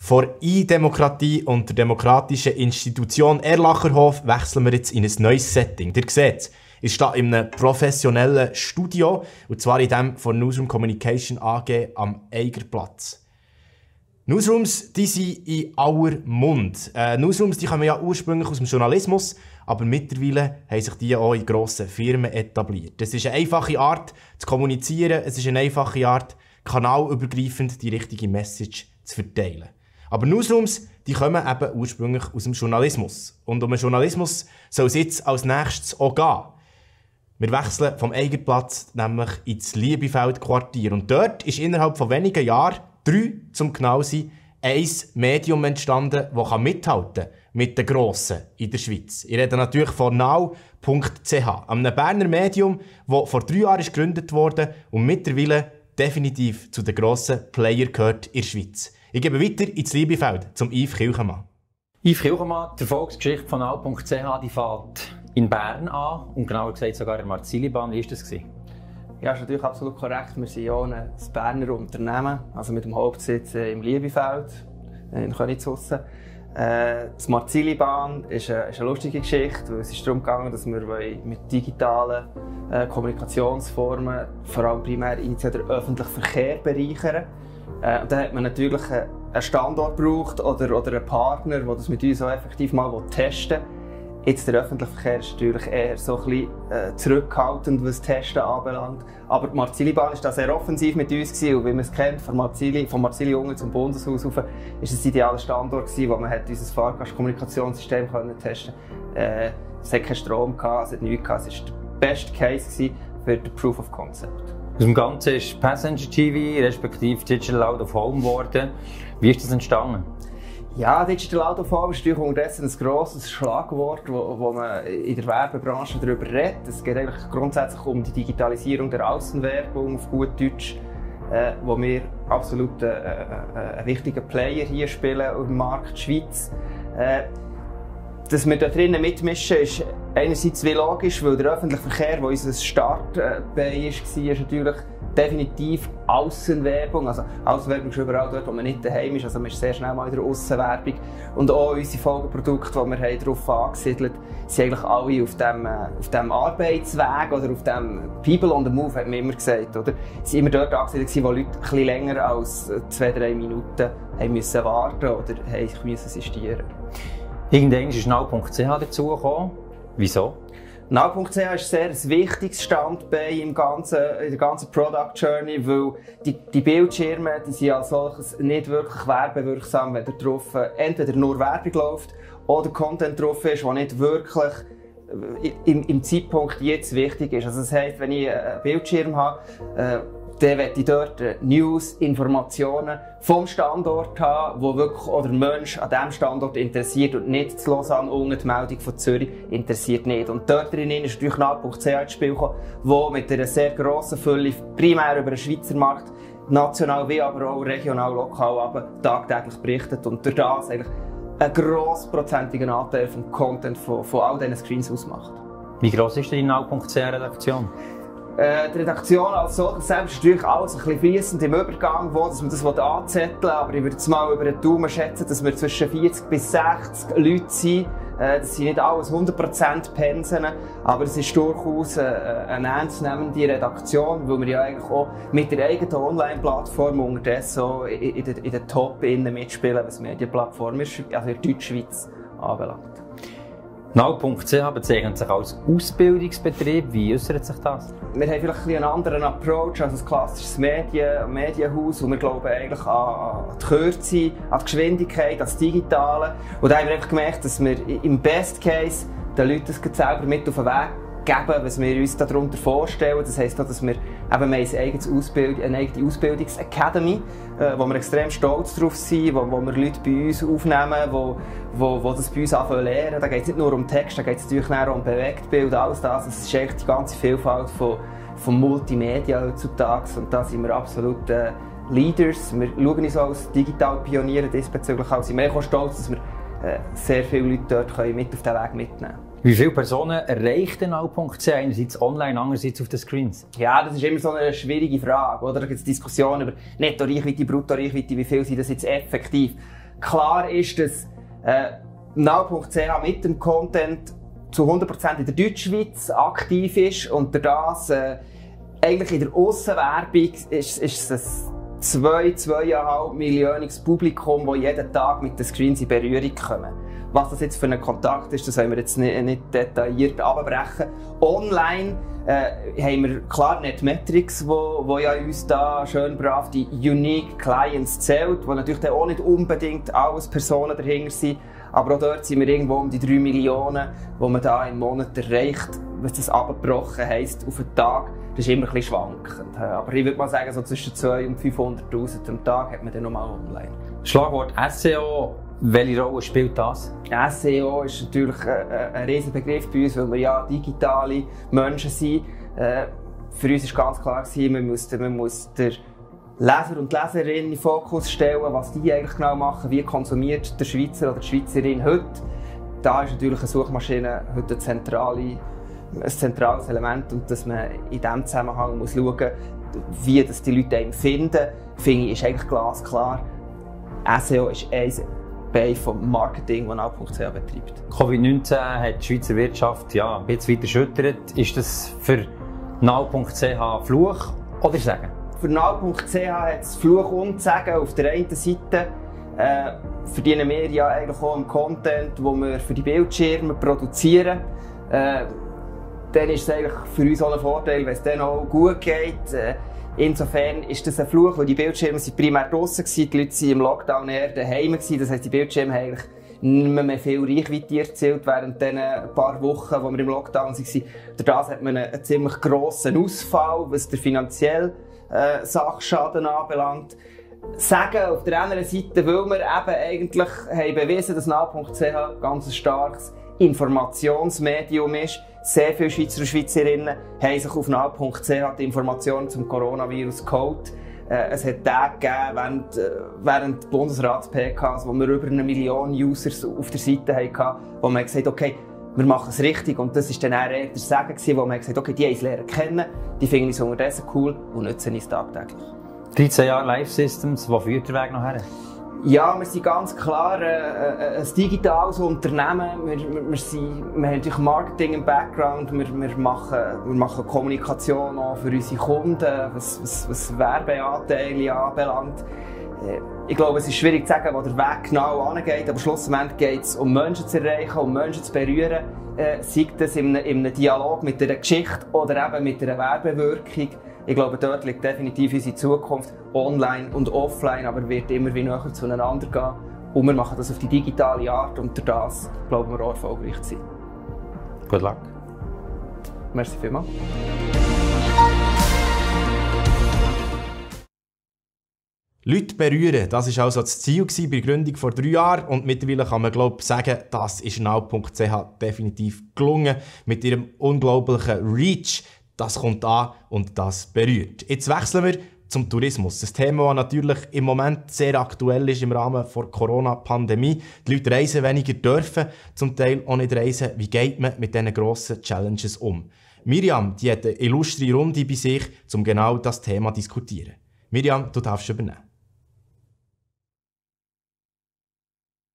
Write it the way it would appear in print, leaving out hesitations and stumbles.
Von I-Demokratie und der demokratischen Institution Erlacherhof wechseln wir jetzt in ein neues Setting. Ihr seht, ich stehe in einem professionellen Studio, und zwar in dem von Newsroom Kommunikation AG am Eigerplatz. Newsrooms, die sind in aller Mund. Newsrooms, die kommen ja ursprünglich aus dem Journalismus, aber mittlerweile haben sich die auch in grossen Firmen etabliert. Es ist eine einfache Art zu kommunizieren, es ist eine einfache Art, kanalübergreifend die richtige Message zu verteilen. Aber Newsrooms, die kommen eben ursprünglich aus dem Journalismus. Und um den Journalismus soll es jetzt als nächstes auch gehen. Wir wechseln vom Eigerplatz nämlich ins Liebefeld-Quartier. Und dort ist innerhalb von wenigen Jahren, 3 zum genau sein, ein Medium entstanden, das mithalten kann mit den Grossen in der Schweiz. Ich rede natürlich von Nau.ch, einem Berner Medium, das vor 3 Jahren gegründet wurde und mittlerweile definitiv zu den grossen Playern gehört in der Schweiz. Ich gebe weiter ins Liebefeld zum Yves Kilchenmann. Yves Kilchenmann, die Erfolgsgeschichte von Nau.ch, die fängt in Bern an und genauer gesagt sogar in Marzilibähnli. Wie war das? Ja, das ist natürlich absolut korrekt. Wir sind ja ein Berner Unternehmen, also mit dem Hauptsitz im Liebefeld in Königshussen. Das Marzilibähnli ist eine lustige Geschichte, weil es ist darum gegangen, dass wir mit digitalen Kommunikationsformen, vor allem primär den öffentlichen Verkehr bereichern. Und da hat man natürlich einen Standort gebraucht oder einen Partner, der das mit uns auch effektiv mal testen will. Jetzt der öffentliche Verkehr ist natürlich eher so ein bisschen zurückhaltend, was Testen anbelangt. Aber die Marzilibähnli war da sehr offensiv mit uns gewesen. Und wie man es kennt, von Marzili unten zum Bundeshaus rauf, ist es ein idealer Standort gewesen, wo man unser Fahrgastkommunikationssystem testen konnte. Es hat keinen Strom gehabt, es hat nichts gehabt. Es war der beste Case gewesen für den Proof of Concept. Aus dem Ganzen ist Passenger TV, respektive Digital-out-of-Home geworden. Wie ist das entstanden? Ja, Digital-out-of-Home ist natürlich unterdessen ein grosses Schlagwort, wo man in der Werbebranche darüber redet. Es geht eigentlich grundsätzlich um die Digitalisierung der Außenwerbung auf gut Deutsch, wo wir absolut einen wichtigen Player hier spielen im Markt Schweiz. Dass wir da drinnen mitmischen, ist einerseits wie logisch, weil der öffentliche Verkehr, der unser Startbein war, ist natürlich definitiv Aussenwerbung. Also Aussenwerbung ist überall dort, wo man nicht daheim ist. Also man ist sehr schnell mal in der Aussenwerbung. Und auch unsere Folgeprodukte, die wir darauf angesiedelt haben, sind eigentlich alle auf dem Arbeitsweg oder auf dem People on the Move, hat man immer gesagt. Oder? Sie waren immer dort angesiedelt, wo Leute ein bisschen länger als 2-3 Minuten haben müssen warten oder haben müssen assistieren. Irgendwann ist Nau.ch dazugekommen. Wieso? Nau.ch ist sehr ein wichtiges Standbein in der ganzen Product Journey, weil die Bildschirme die sind als solches nicht wirklich werbewirksam, wenn da drauf entweder nur Werbung läuft oder Content drauf ist, der nicht wirklich im Zeitpunkt jetzt wichtig ist. Also das heisst, wenn ich einen Bildschirm habe, dann möchte ich dort News, Informationen vom Standort haben, wo wirklich oder der Mensch an diesem Standort interessiert und nicht zu Lausanne unten die Meldung von Zürich interessiert nicht. Und dort drinnen ist natürlich Nau.ch ins Spiel gekommen, wo mit einer sehr grossen Fülle, primär über den Schweizer Markt, national wie aber auch regional, lokal, aber tagtäglich berichtet und durch das eigentlich einen grossprozentigen Anteil vom Content von all diesen Screens ausmacht. Wie gross ist die Nau.ch-Redaktion? Die Redaktion als solches selbst ist natürlich alles ein bisschen fliessend im Übergang, dass man das anzetteln will. Aber ich würde jetzt mal über den Daumen schätzen, dass wir zwischen 40 bis 60 Leute sind. Das sind nicht alles 100% Pensen, aber es ist durchaus eine ernstzunehmende Redaktion, weil wir ja eigentlich auch mit der eigenen Online-Plattform unterdessen auch in den Top mitspielen, was Medienplattform ist, also in der Deutschschweiz anbelangt. Nau.ch bezeichnet sich als Ausbildungsbetrieb. Wie äußert sich das? Wir haben vielleicht einen anderen Approach als ein klassisches Medienhaus und wir glauben eigentlich an die Kürze, an die Geschwindigkeit, an das Digitale. Und da haben wir einfach gemerkt, dass wir im Best Case den Leuten das selber mit auf den Weg geben, was wir uns darunter vorstellen. Das heisst auch, dass wir eine eigene Ausbildungsacademy, wo wir extrem stolz drauf sind, wo wir Leute bei uns aufnehmen, die das bei uns anfangen lernen. Da geht es nicht nur um Text, da geht es natürlich auch um Bewegtbild, alles das. Es ist echt die ganze Vielfalt von Multimedia heutzutage und da sind wir absolut Leaders. Wir schauen uns als Digital-Pioniere diesbezüglich an. Wir sind auch stolz, dass wir sehr viele Leute dort mit auf den Weg mitnehmen können. Wie viele Personen erreicht denn Nau.ch einerseits online, andererseits auf den Screens? Ja, das ist immer so eine schwierige Frage, oder? Da gibt es Diskussionen über Netto-Reichweite, Brutto-Reichweite, wie viel sind das jetzt effektiv? klar ist, dass Nau.ch mit dem Content zu 100% in der Deutschschweiz aktiv ist und das eigentlich in der Aussenwerbung ist es ein 2,5 Millionen Publikum, das jeden Tag mit den Screens in Berührung kommt. Was das jetzt für ein Kontakt ist, das wollen wir jetzt nicht detailliert abbrechen. Online haben wir klar Netmetrics, wo ja uns da schön brav die Unique Clients zählt, wo natürlich auch nicht unbedingt alles Personen dahinter sind. Aber auch dort sind wir irgendwo um die 3 Millionen, die man da im Monat erreicht. Was das abgebrochen heisst auf einen Tag, das ist immer ein bisschen schwankend. Aber ich würde mal sagen, so zwischen 200.000 und 500.000 am Tag hat man dann nochmal online. Schlagwort SEO. Welche Rolle spielt das? SEO ist natürlich ein riesen Begriff bei uns, weil wir ja digitale Menschen sind. Für uns war ganz klar, man muss den Leser und die Leserin in den Fokus stellen, was die eigentlich genau machen, wie konsumiert der Schweizer oder die Schweizerin heute. Da ist natürlich eine Suchmaschine heute ein zentrales Element und dass man in diesem Zusammenhang muss schauen muss, wie das die Leute einen finden, finde ich, ist eigentlich glasklar. SEO ist ein Bereich vom Marketing, das Nau.ch betreibt. Covid-19 hat die Schweizer Wirtschaft ein bisschen weiter erschüttert. Ist das für Nau.ch Fluch oder Segen? Für Nau.ch hat es Fluch und Segen. Auf der einen Seite verdienen wir ja eigentlich auch im Content, den wir für die Bildschirme produzieren. Dann ist es eigentlich für uns auch ein Vorteil, wenn es dann auch gut geht. Insofern ist das ein Fluch, weil die Bildschirme sind primär draussen waren, die Leute waren im Lockdown eher daheim gewesen. Das heisst, die Bildschirme haben eigentlich nicht mehr viel Reichweite erzielt während den paar Wochen, wo wir im Lockdown waren. Durch das hat man einen ziemlich grossen Ausfall, was der finanzielle Sachschaden anbelangt. Sagen auf der anderen Seite, weil wir eben eigentlich haben bewiesen, dass Nau.ch ein ganz starkes Informationsmedium ist. Sehr viele Schweizer und Schweizerinnen haben sich auf Nau.ch die Informationen zum Coronavirus geholt. Es hat Tage gegeben, während Bundesrats-PKs, wo wir über 1 Million Users auf der Seite hatten, wo man gesagt hat, okay, wir machen es richtig. Und das war dann eher der Segen, wo man gesagt hat, okay, die haben es lernen kennen, die finden es unterdessen cool und nutzen es tagtäglich. 13 Jahre Livesystems, wo führt der Weg noch her? Ja, wir sind ganz klar ein digitales Unternehmen. Wir haben natürlich Marketing im Background. Wir machen Kommunikation auch für unsere Kunden, was Werbeanteile anbelangt. Ich glaube, es ist schwierig zu sagen, wo der Weg genau angeht, aber schlussendlich geht es um Menschen zu erreichen, um Menschen zu berühren. Sei das in einem Dialog mit einer Geschichte oder eben mit einer Werbewirkung. Ich glaube, dort liegt definitiv unsere Zukunft, online und offline, aber wird immer wie näher zueinander gehen. Und wir machen das auf die digitale Art und durch das glauben wir auch erfolgreich zu sein. Good luck. Merci vielmals. Leute berühren, das war also das Ziel bei der Gründung vor 3 Jahren und mittlerweile kann man sagen, das ist Nau.ch definitiv gelungen mit ihrem unglaublichen Reach. Das kommt an und das berührt. Jetzt wechseln wir zum Tourismus. Ein Thema, das natürlich im Moment sehr aktuell ist im Rahmen der Corona-Pandemie. Die Leute reisen weniger, dürfen zum Teil auch nicht reisen. Wie geht man mit diesen grossen Challenges um? Miriam, die hat eine illustre Runde bei sich, um genau das Thema zu diskutieren. Miriam, du darfst übernehmen.